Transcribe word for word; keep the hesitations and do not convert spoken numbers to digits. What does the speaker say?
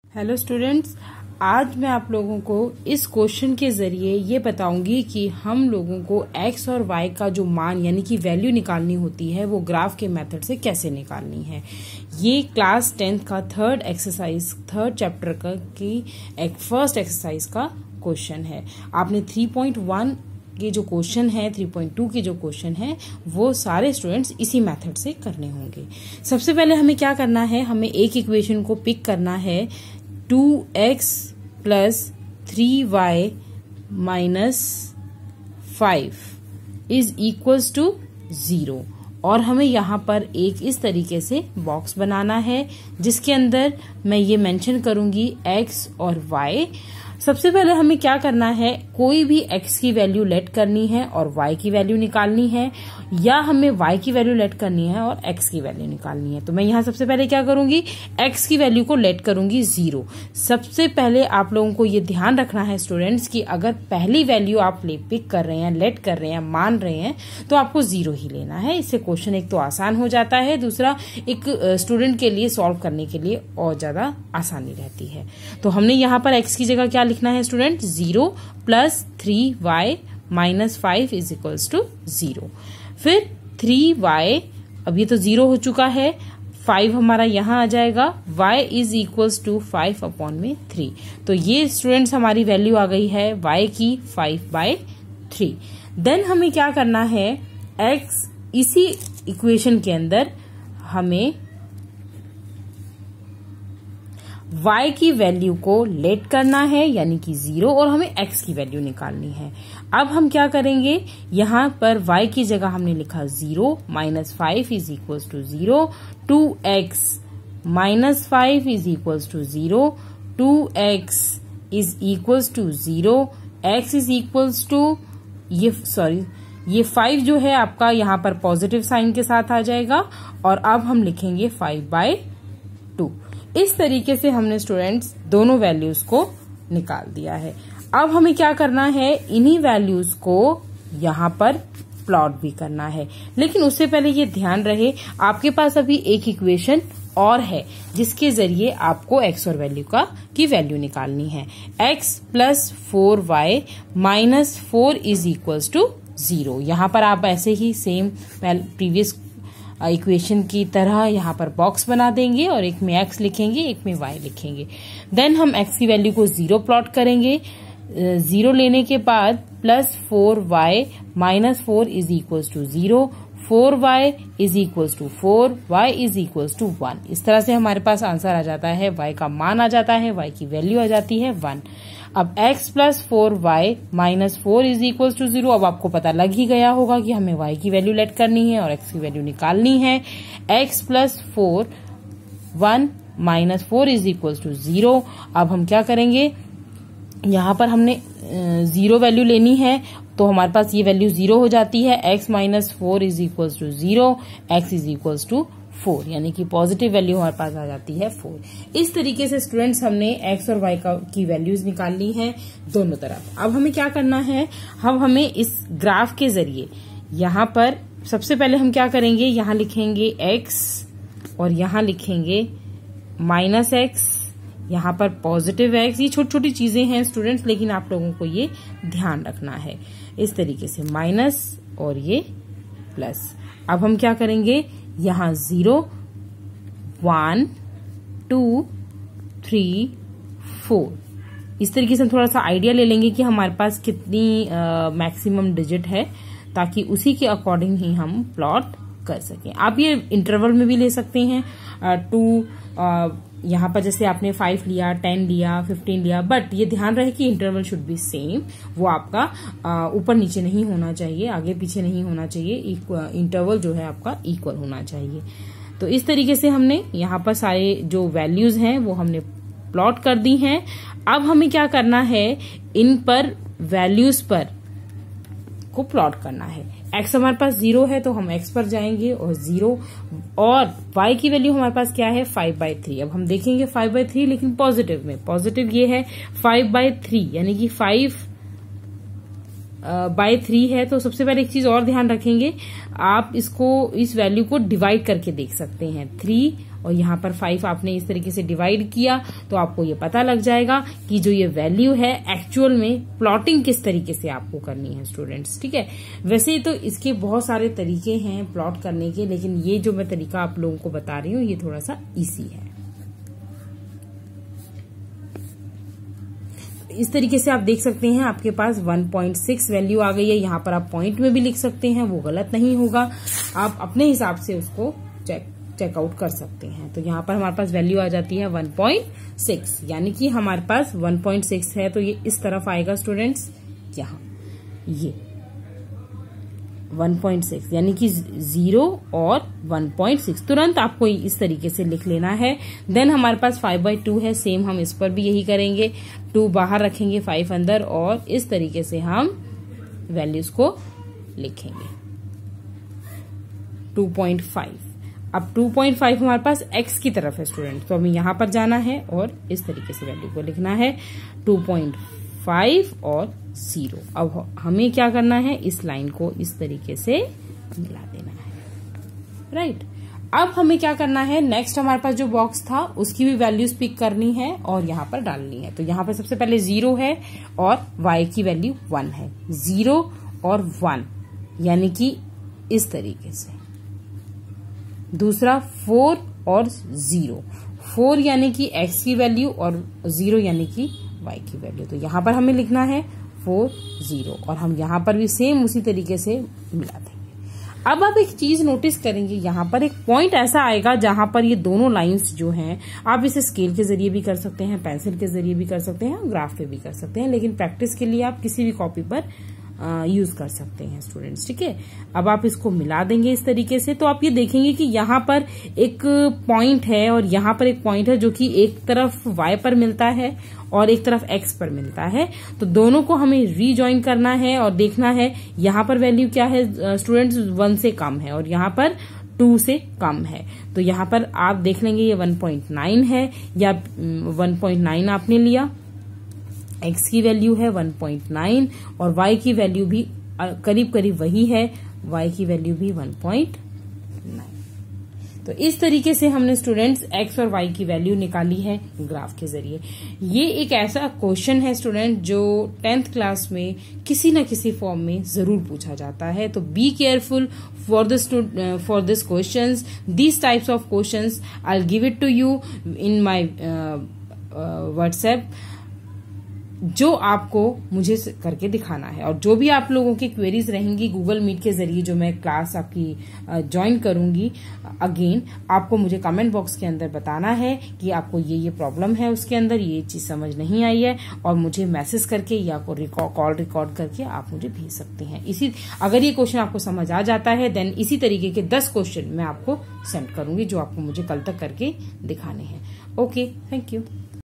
Hello students, आज मैं आप लोगों को इस क्वेश्चन के जरिए ये बताऊंगी कि हम लोगों को x और y का जो मान यानी कि वैल्यू निकालनी होती है वो ग्राफ के मेथड से कैसे निकालनी है। ये क्लास टेंथ का थर्ड एक्सरसाइज थर्ड चैप्टर का की एक फर्स्ट एक्सरसाइज का क्वेश्चन है। आपने थ्री पॉइंट वन के जो क्वेश्चन है थ्री पॉइंट टू के जो क्वेश्चन है वो सारे स्टूडेंट्स इसी मेथड से करने होंगे। सबसे पहले हमें क्या करना है, हमें एक इक्वेशन को पिक करना है two X plus three Y minus five is equals to zero और हमें यहाँ पर एक इस तरीके से बॉक्स बनाना है जिसके अंदर मैं ये मेंशन करूंगी x और y। सबसे पहले हमें क्या करना है, कोई भी x की वैल्यू लेट करनी है और y की वैल्यू निकालनी है, या हमें y की वैल्यू लेट करनी है और x की वैल्यू निकालनी है। तो मैं यहाँ सबसे पहले क्या करूंगी, x की वैल्यू को लेट करूंगी जीरो। सबसे पहले आप लोगों को ये ध्यान रखना है स्टूडेंट्स कि अगर पहली वैल्यू आप ले पिक कर रहे हैं, लेट कर रहे हैं, मान रहे हैं तो आपको जीरो ही लेना है। इससे क्वेश्चन एक तो आसान हो जाता है, दूसरा एक स्टूडेंट के लिए सॉल्व करने के लिए और ज्यादा आसानी रहती है। तो हमने यहाँ पर x की जगह क्या लिखना है student, zero plus three Y minus five is equals to zero. फिर थ्री वाई, अब ये तो जीरो हो चुका है, फाइव हमारा यहाँ आ जाएगा, y is equals to five upon में थ्री। तो ये स्टूडेंट्स हमारी वैल्यू आ गई है y की फाइव बाई थ्री। देन हमें क्या करना है, x इसी इक्वेशन के अंदर हमें y की वैल्यू को लेट करना है यानी कि जीरो और हमें x की वैल्यू निकालनी है। अब हम क्या करेंगे, यहाँ पर y की जगह हमने लिखा zero minus five is equals to zero, two X minus five is equals to zero, two X is equals to zero, x is equals to ये सॉरी ये फाइव जो है आपका यहाँ पर पॉजिटिव साइन के साथ आ जाएगा और अब हम लिखेंगे फाइव बाई टू। इस तरीके से हमने स्टूडेंट्स दोनों वैल्यूज को निकाल दिया है। अब हमें क्या करना है, इन्हीं वैल्यूज को यहाँ पर प्लॉट भी करना है, लेकिन उससे पहले ये ध्यान रहे आपके पास अभी एक इक्वेशन और है जिसके जरिए आपको x और वैल्यू का की वैल्यू निकालनी है। x plus four Y minus four is equals to zero. यहाँ पर आप ऐसे ही सेम प्रीवियस इक्वेशन की तरह यहाँ पर बॉक्स बना देंगे और एक में x लिखेंगे, एक में y लिखेंगे। देन हम x की वैल्यू को जीरो प्लॉट करेंगे। जीरो लेने के बाद plus four Y minus four is equals to zero, four Y is equals to four, y is equals to one. इस तरह से हमारे पास आंसर आ जाता है, y का मान आ जाता है, y की वैल्यू आ जाती है वन। अब x plus four Y minus four is equals to zero. अब आपको पता लग ही गया होगा कि हमें y की वैल्यू लेट करनी है और x की वैल्यू निकालनी है। x plus four one minus four is equals to zero. अब हम क्या करेंगे, यहाँ पर हमने जीरो वैल्यू लेनी है तो हमारे पास ये वैल्यू जीरो हो जाती है। x minus four is equals to zero, X is equals to four, यानी कि पॉजिटिव वैल्यू हमारे पास आ जाती है फोर। इस तरीके से स्टूडेंट्स हमने x और y का की वैल्यूज निकालनी है दोनों तरफ। अब हमें क्या करना है, हम हमें इस ग्राफ के जरिए यहाँ पर सबसे पहले हम क्या करेंगे, यहाँ लिखेंगे x और यहाँ लिखेंगे माइनस एक्स, यहाँ पर पॉजिटिव x। ये छोटी छोटी चीजें हैं स्टूडेंट्स, लेकिन आप लोगों को ये ध्यान रखना है। इस तरीके से माइनस और ये प्लस। अब हम क्या करेंगे, यहाँ zero, one, two, three, four. इस तरीके से हम थोड़ा सा आइडिया ले लेंगे कि हमारे पास कितनी मैक्सिमम डिजिट है ताकि उसी के अकॉर्डिंग ही हम प्लॉट कर सकें। आप ये इंटरवल में भी ले सकते हैं, टू यहाँ पर जैसे आपने फाइव लिया, टेन लिया, फिफ्टीन लिया, बट ये ध्यान रहे कि इंटरवल शुड बी सेम। वो आपका ऊपर नीचे नहीं होना चाहिए, आगे पीछे नहीं होना चाहिए, इंटरवल जो है आपका इक्वल होना चाहिए। तो इस तरीके से हमने यहाँ पर सारे जो वैल्यूज हैं वो हमने प्लॉट कर दी हैं। अब हमें क्या करना है, इन पर वैल्यूज पर को प्लॉट करना है। x हमारे पास जीरो है तो हम x पर जाएंगे और जीरो, और y की वैल्यू हमारे पास क्या है, फाइव बाई थ्री। अब हम देखेंगे फाइव बाई थ्री, लेकिन पॉजिटिव में। पॉजिटिव ये है फाइव बाई थ्री, यानी कि फाइव बाई थ्री है। तो सबसे पहले एक चीज और ध्यान रखेंगे, आप इसको इस वैल्यू को डिवाइड करके देख सकते हैं। थ्री और यहाँ पर फाइव आपने इस तरीके से डिवाइड किया तो आपको ये पता लग जाएगा कि जो ये वैल्यू है एक्चुअल में प्लॉटिंग किस तरीके से आपको करनी है स्टूडेंट्स। ठीक है, वैसे तो इसके बहुत सारे तरीके हैं प्लॉट करने के, लेकिन ये जो मैं तरीका आप लोगों को बता रही हूँ ये थोड़ा सा इजी है। इस तरीके से आप देख सकते हैं आपके पास वन पॉइंट सिक्स वैल्यू आ गई है। यहाँ पर आप पॉइंट में भी लिख सकते हैं, वो गलत नहीं होगा, आप अपने हिसाब से उसको चेक चेकआउट कर सकते हैं। तो यहाँ पर हमारे पास वैल्यू आ जाती है वन पॉइंट सिक्स, यानी कि हमारे पास वन पॉइंट सिक्स है तो ये इस तरफ आएगा स्टूडेंट्स, यहाँ ये वन पॉइंट सिक्स यानी कि जीरो और वन पॉइंट सिक्स तुरंत आपको इस तरीके से लिख लेना है। देन हमारे पास फाइव बाई टू है, सेम हम इस पर भी यही करेंगे, टू बाहर रखेंगे फाइव अंदर और इस तरीके से हम वैल्यूज को लिखेंगे टू पॉइंट फाइव। अब टू पॉइंट फाइव हमारे पास x की तरफ है स्टूडेंट, तो हमें यहां पर जाना है और इस तरीके से वैल्यू को लिखना है टू पॉइंट फाइव और जीरो। अब हमें क्या करना है, इस लाइन को इस तरीके से मिला देना है, राइट। अब हमें क्या करना है, नेक्स्ट हमारे पास जो बॉक्स था उसकी भी वैल्यूज पिक करनी है और यहां पर डालनी है। तो यहां पर सबसे पहले जीरो है और y की वैल्यू वन है, जीरो और वन यानी कि इस तरीके से। दूसरा फोर और जीरो, फोर यानी कि x की वैल्यू और जीरो यानी कि y की वैल्यू। तो यहां पर हमें लिखना है फोर जीरो और हम यहां पर भी सेम उसी तरीके से मिला देंगे। अब आप एक चीज नोटिस करेंगे, यहां पर एक पॉइंट ऐसा आएगा जहां पर ये दोनों लाइंस जो हैं, आप इसे स्केल के जरिए भी कर सकते हैं, पेंसिल के जरिए भी कर सकते हैं, ग्राफ पे भी कर सकते हैं, लेकिन प्रैक्टिस के लिए आप किसी भी कॉपी पर यूज कर सकते हैं स्टूडेंट्स। ठीक है, अब आप इसको मिला देंगे इस तरीके से, तो आप ये देखेंगे कि यहाँ पर एक पॉइंट है और यहाँ पर एक पॉइंट है जो कि एक तरफ y पर मिलता है और एक तरफ x पर मिलता है। तो दोनों को हमें रीजॉइन करना है और देखना है यहाँ पर वैल्यू क्या है स्टूडेंट्स, वन से कम है और यहाँ पर टू से कम है। तो यहाँ पर आप देख लेंगे ये वन पॉइंट नाइन है या वन पॉइंट नाइन आपने लिया, x की वैल्यू है वन पॉइंट नाइन और y की वैल्यू भी करीब करीब वही है, y की वैल्यू भी वन पॉइंट नाइन। तो इस तरीके से हमने स्टूडेंट्स x और y की वैल्यू निकाली है ग्राफ के जरिए। ये एक ऐसा क्वेश्चन है स्टूडेंट जो टेंथ क्लास में किसी न किसी फॉर्म में जरूर पूछा जाता है, तो be careful for this for this questions, this types of questions I will give it to you in my WhatsApp, जो आपको मुझे करके दिखाना है। और जो भी आप लोगों की क्वेरीज रहेंगी गूगल मीट के जरिए जो मैं क्लास आपकी ज्वाइन करूंगी, अगेन आपको मुझे कमेंट बॉक्स के अंदर बताना है कि आपको ये ये प्रॉब्लम है, उसके अंदर ये चीज समझ नहीं आई है, और मुझे मैसेज करके या कॉल रिकॉर्ड करके आप मुझे भेज सकते हैं। इसी अगर ये क्वेश्चन आपको समझ आ जाता है देन इसी तरीके के दस क्वेश्चन मैं आपको सेंड करूंगी जो आपको मुझे कल तक करके दिखाने हैं। Okay, thank you.